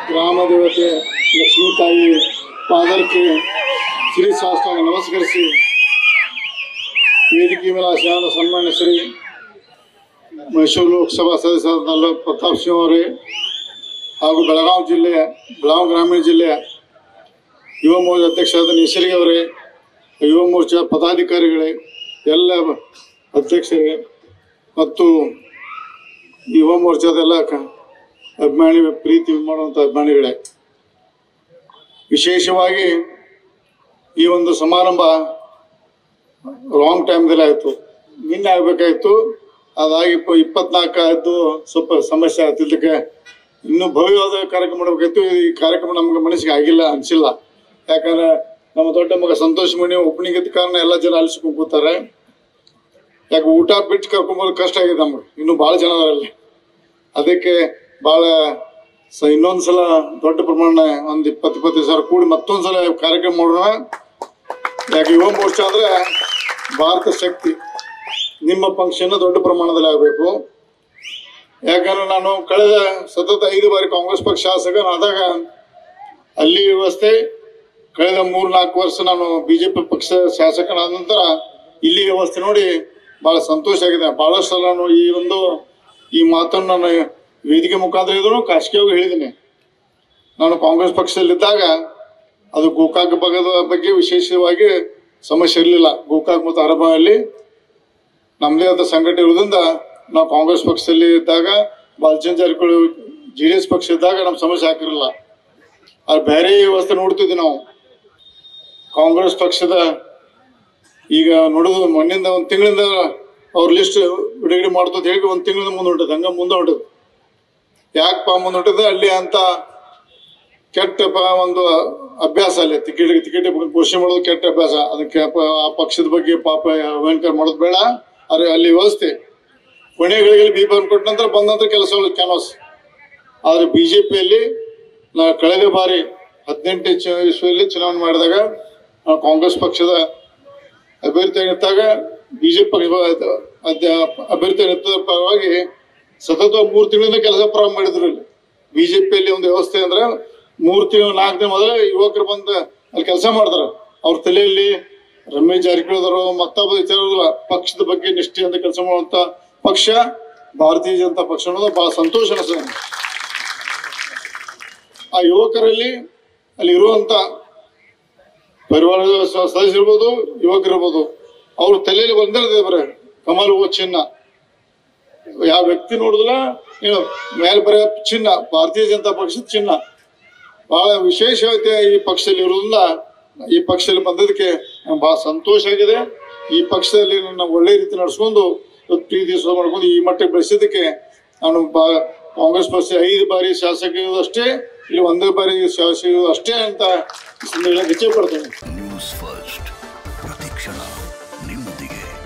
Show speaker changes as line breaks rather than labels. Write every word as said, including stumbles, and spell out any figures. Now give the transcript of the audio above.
ಗ್ರಾಮ ದೇವತೆ ಲಕ್ಷ್ಮೀ ತಾಯಿ ಪಾದಕ್ಕೆ ಶ್ರೀ ಶಾಸ್ತ್ರಾಂಗ ನಮಸ್ಕರಿಸಿ ವೇದಿಕೆ ಮೇಲೆ ಆಶೀರ್ವಾದ ಸನ್ಮಾನ್ಯ ಶ್ರೀ ಮೈಸೂರು ಲೋಕಸಭಾ ಸದಸ್ಯರಾದ ಪ್ರತಾಪ್ ಸಿಂಹ ಅವರೇ ಹಾಗೂ ಬೆಳಗಾವಿ ಜಿಲ್ಲೆಯ ಬೆಳಗಾವಿ ಗ್ರಾಮೀಣ ಜಿಲ್ಲೆಯ ಯುವ ಮೋರ್ಚಾ ಅಧ್ಯಕ್ಷರಾದ ನಿಸರ್ಗಿ ಅವರೇ, ಯುವ ಮೋರ್ಚಾ ಪದಾಧಿಕಾರಿಗಳೇ, ಎಲ್ಲ ಅಧ್ಯಕ್ಷರೇ ಮತ್ತು ಯುವ ಮೋರ್ಚಾದೆಲ್ಲ ಅಭಿಮಾನಿ ಪ್ರೀತಿ ಮಾಡುವಂಥ ಅಭಿಮಾನಿಗಳೇ, ವಿಶೇಷವಾಗಿ ಈ ಒಂದು ಸಮಾರಂಭ ರಾಂಗ್ ಟೈಮ್ದಲ್ಲಿ ಆಯಿತು. ನಿನ್ನೆ ಆಗಬೇಕಾಯಿತು, ಅದಾಗಿ ಇಪ್ಪ ಇಪ್ಪತ್ನಾಲ್ಕು ಆಯಿತು. ಸ್ವಲ್ಪ ಸಮಸ್ಯೆ ಆಗ್ತಿದ್ದಕ್ಕೆ ಇನ್ನೂ ಭವ್ಯವಾದ ಕಾರ್ಯಕ್ರಮ ಮಾಡಬೇಕಾಯ್ತು. ಈ ಕಾರ್ಯಕ್ರಮ ನಮ್ಗೆ ಮನಸ್ಸಿಗೆ ಆಗಿಲ್ಲ ಅನಿಸಿಲ್ಲ. ಯಾಕಂದ್ರೆ ನಮ್ಮ ದೊಡ್ಡ ಮಗ ಸಂತೋಷ್ ಮಣಿ ಓಪನಿಂಗ್ ಇದ್ದ ಕಾರಣ ಎಲ್ಲ ಜನ ಅಲಿಸ್ಕೊಂಡು ಕೂತಾರೆ. ಯಾಕೆ ಊಟ ಬಿಟ್ಟು ಕರ್ಕೊಂಬೋದು ಕಷ್ಟ ಆಗಿದೆ ನಮ್ಗೆ, ಇನ್ನೂ ಭಾಳ ಜನ ಅದರಲ್ಲಿ. ಅದಕ್ಕೆ ಭಾಳ ಸ ಇನ್ನೊಂದು ಸಲ ದೊಡ್ಡ ಪ್ರಮಾಣ ಒಂದು ಇಪ್ಪತ್ತು ಇಪ್ಪತ್ತೈದು ಸಾವಿರ ಕೂಡಿ ಮತ್ತೊಂದು ಸಲ ಕಾರ್ಯಕ್ರಮ ಮಾಡೋಣ. ಯಾಕೆ ಯುವ ಮೋರ್ಚಾ ಅಂದರೆ ಭಾರತ ಶಕ್ತಿ. ನಿಮ್ಮ ಫಂಕ್ಷನ್ ದೊಡ್ಡ ಪ್ರಮಾಣದಲ್ಲಿ ಆಗಬೇಕು. ಯಾಕಂದ್ರೆ ನಾನು ಕಳೆದ ಸತತ ಐದು ಬಾರಿ ಕಾಂಗ್ರೆಸ್ ಪಕ್ಷ ಶಾಸಕನಾದಾಗ ಅಲ್ಲಿ ವ್ಯವಸ್ಥೆ, ಕಳೆದ ಮೂರು ನಾಲ್ಕು ವರ್ಷ ನಾನು ಬಿ ಜೆ ಪಿ ಪಕ್ಷ ಶಾಸಕನಾದ ನಂತರ ಇಲ್ಲಿ ವ್ಯವಸ್ಥೆ ನೋಡಿ ಭಾಳ ಸಂತೋಷ ಆಗಿದೆ. ಭಾಳಷ್ಟು ಸಲ ನಾನು ಈ ಒಂದು ಈ ಮಾತನ್ನು ನಾನು ವೇದಿಕೆ ಮುಖಾಂತರ ಇದ್ರು ಖಾಸಗಿಯಾಗಿ ಹೇಳಿದ್ದೀನಿ. ನಾನು ಕಾಂಗ್ರೆಸ್ ಪಕ್ಷದಲ್ಲಿದ್ದಾಗ ಅದು ಗೋಕಾಕ್ ಭಾಗದ ಬಗ್ಗೆ ವಿಶೇಷವಾಗಿ ಸಮಸ್ಯೆ ಇರಲಿಲ್ಲ. ಗೋಕಾಕ್ ಮತ್ತು ಅರಬಲ್ಲಿ ನಮ್ಮದೇ ಆದ ಸಂಘಟನೆ ಇರೋದ್ರಿಂದ ನಾವು ಕಾಂಗ್ರೆಸ್ ಪಕ್ಷದಲ್ಲಿ ಇದ್ದಾಗ Balachandra Jarkiholi J D S ಪಕ್ಷ ಇದ್ದಾಗ ನಮ್ಮ ಸಮಸ್ಯೆ ಹಾಕಿರಲಿಲ್ಲ. ಅದು ಬೇರೆ ವ್ಯವಸ್ಥೆ ನೋಡ್ತಿದ್ವಿ ನಾವು. ಕಾಂಗ್ರೆಸ್ ಪಕ್ಷದ ಈಗ ನೋಡೋದು ಮೊನ್ನಿಂದ ಒಂದು ತಿಂಗಳಿಂದ ಅವ್ರ ಲಿಸ್ಟ್ ಬಿಡುಗಡೆ ಮಾಡ್ತಂತ ಹೇಳಿ ಒಂದು ತಿಂಗಳಿಂದ ಮುಂದೆ ಹೊಂಟದ, ಹಂಗೆ ಮುಂದೆ ಹೊಂಟದ. ಯಾಕಪ್ಪ ಮುಂದೆ ಹೊಂಟದ? ಅಲ್ಲಿ ಅಂತ ಕೆಟ್ಟ ಒಂದು ಅಭ್ಯಾಸ ಅಲ್ಲಿ ಟಿಕೆಟ್ ಟಿಕೆಟ್ ಘೋಷಣೆ ಮಾಡೋದು ಕೆಟ್ಟ ಅಭ್ಯಾಸ. ಅದಕ್ಕೆ ಆ ಪಕ್ಷದ ಬಗ್ಗೆ ಪಾಪ ಅಹಂಕಾರ ಮಾಡೋದು ಬೇಡ. ಅರೆ ಅಲ್ಲಿ ವ್ಯವಸ್ಥೆ ಕೊನೆಗಳಿಗೆ ಬಿ ಬಂದು ಕೊಟ್ಟ ನಂತರ ಬಂದ ನಂತರ ಕೆಲಸಗಳು ಕ್ಯಾನ್ವಾಸ್. ಆದರೆ ಬಿ ಜೆ ಪಿಯಲ್ಲಿ ನಾ ಕಳೆದ ಬಾರಿ ಹದಿನೆಂಟು ಇಸ್ವಿಯಲ್ಲಿ ಚುನಾವಣೆ ಮಾಡಿದಾಗ ಕಾಂಗ್ರೆಸ್ ಪಕ್ಷದ ಅಭ್ಯರ್ಥಿಯಾಗಿದ್ದಾಗ ಬಿ ಜೆ ಪಿ ಅಭ್ಯರ್ಥಿಯಾಗಿದ್ದ ಪರವಾಗಿ ಸತತ ಮೂರು ತಿಂಗಳಿಂದ ಕೆಲಸ ಪ್ರಾರಂಭ ಮಾಡಿದ್ರು. ಇಲ್ಲಿ ಬಿ ಜೆ ಪಿಯಲ್ಲಿ ಒಂದು ವ್ಯವಸ್ಥೆ ಅಂದ್ರೆ ಮೂರು ತಿಂಗಳು ನಾಲ್ಕು ದಿನ ಮೊದಲೇ ಯುವಕರು ಬಂದು ಅಲ್ಲಿ ಕೆಲಸ ಮಾಡ್ತಾರೆ. ಅವ್ರ ತಲೆಯಲ್ಲಿ ರಮೇಶ್ ಜಾರಕಿಹೊಳಿದವರು ಮತ್ತೊಬ್ಬ ವಿಚಾರವಿಲ್ಲ. ಪಕ್ಷದ ಬಗ್ಗೆ ನಿಷ್ಠೆಯಿಂದ ಕೆಲಸ ಮಾಡುವಂತ ಪಕ್ಷ ಭಾರತೀಯ ಜನತಾ ಪಕ್ಷ ಅನ್ನೋದು ಬಹಳ ಸಂತೋಷ ಅನಿಸ್ತದೆ. ಆ ಯುವಕರಲ್ಲಿ ಅಲ್ಲಿ ಇರುವಂತ ಪರಿವಾರದ ಸದಸ್ಯರಿರ್ಬೋದು, ಯುವಕರಿರ್ಬೋದು, ಅವ್ರ ತಲೆಯಲ್ಲಿ ಬಂದಿರ್ತದೆ ಬರೀ ಕಮಲ್ ಓ ಚಿನ್ನ. ಯಾವ ವ್ಯಕ್ತಿ ನೋಡಿದ್ರ ಏನು ಮೇಲೆ ಬರೀ ಚಿನ್ನ, ಭಾರತೀಯ ಜನತಾ ಪಕ್ಷದ ಚಿನ್ನ. ಬಹಳ ವಿಶೇಷತೆ ಈ ಪಕ್ಷದಲ್ಲಿ ಇರೋದ್ರಿಂದ ಈ ಪಕ್ಷದಲ್ಲಿ ಬಂದದಕ್ಕೆ ಬಹಳ ಸಂತೋಷ ಆಗಿದೆ. ಈ ಪಕ್ಷದಲ್ಲಿ ನನ್ನ ಒಳ್ಳೆ ರೀತಿ ನಡೆಸ್ಕೊಂಡು ಪ್ರೀತಿ ಮಾಡ್ಕೊಂಡು ಈ ಮಟ್ಟಕ್ಕೆ ಬೆಳೆಸಿದ್ದಕ್ಕೆ ನಾನು ಬಾ ಕಾಂಗ್ರೆಸ್ ಪಕ್ಷ ಐದು ಬಾರಿ ಶಾಸಕ ಇರೋದಷ್ಟೇ, ಇಲ್ಲಿ ಒಂದೇ ಬಾರಿ ಶಾಸಕ ಇರೋದು ಅಷ್ಟೇ ಅಂತ ಹೇಳಕ್ಕೆ ಇಚ್ಛೆ ಪಡ್ತೇನೆ.
ನ್ಯೂಸ್ ಫಸ್ಟ್ ಪ್ರತಿಕ್ಷಣ ನಿಮ್ಮೊಂದಿಗೆ.